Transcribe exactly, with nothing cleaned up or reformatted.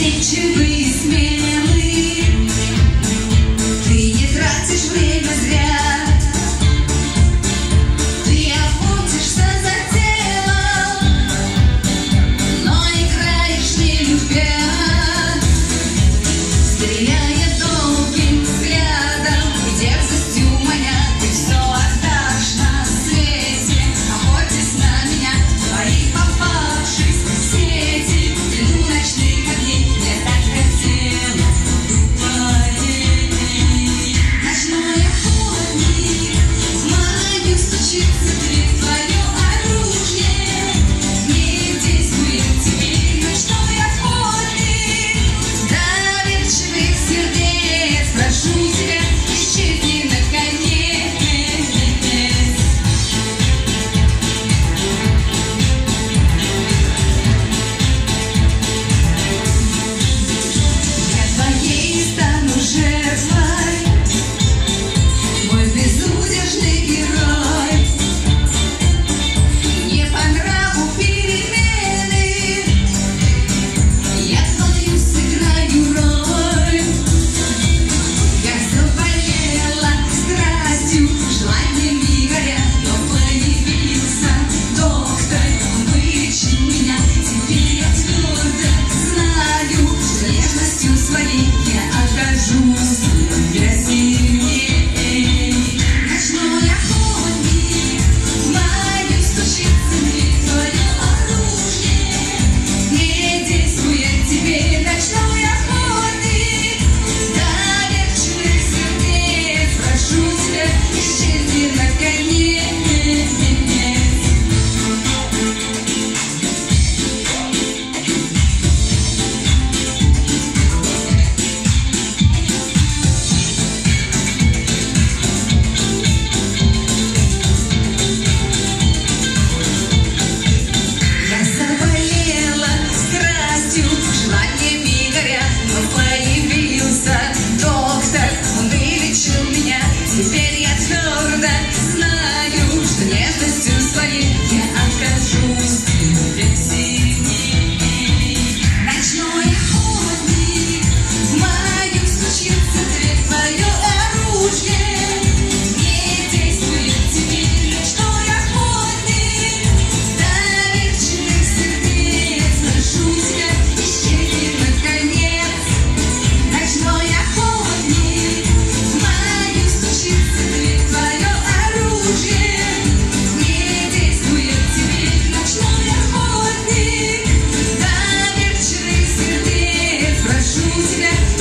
Доверчивый, смелый, ты не тратишь время зря. Ты охотишься за телом, но играешь не любя. Стреляя долгим взглядом и дерзостью маня, ты все отдашь на свете, охотясь на меня, твоих попавшись в сети. Длину ночных огней мне так хотелось твоей. Ночной охотник, в мою стучится дверь, твое оружие не действует теперь. Ночной охотник, доверчивых сердец, прошу тебя, исчезни наконец. Я твоей стану жертвой, мой безудержный герой. Не по нраву перемены, я твою сыграю роль. Я заболела страстью, желаниями горя, но появился доктор, он вылечил меня. Теперь я твердо знаю, что нежностью своей я окажусь для сильней. Ночной охотник, в мою стучится дверь, твое оружие не действует теперь. Ночной охотник, доверчивых сердец, прошу тебя, исчезни наконец. Я заболела страстью, желаниями горя, но появился доктор, он вылечил меня. Теперь я твердо знаю, что нежностью своей я окажусь для сильней. Ночной охотник, в мою стучится дверь, твое оружие не действует теперь. Ночной охотник, доверчивых сердец, прошу тебя, исчезни наконец. Ночной охотник, в мою стучится дверь, твое оружие не действует теперь. Ночной охотник, доверчивых сердец, прошу тебя,